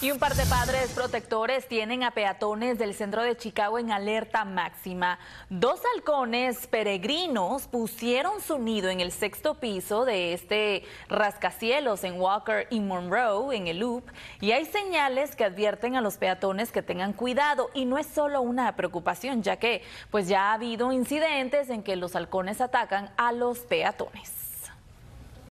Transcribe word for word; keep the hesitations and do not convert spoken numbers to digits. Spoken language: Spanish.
Y un par de padres protectores tienen a peatones del centro de Chicago en alerta máxima. Dos halcones peregrinos pusieron su nido en el sexto piso de este rascacielos en Walker y Monroe, en el Loop, y hay señales que advierten a los peatones que tengan cuidado. Y no es solo una preocupación, ya que pues ya ha habido incidentes en que los halcones atacan a los peatones.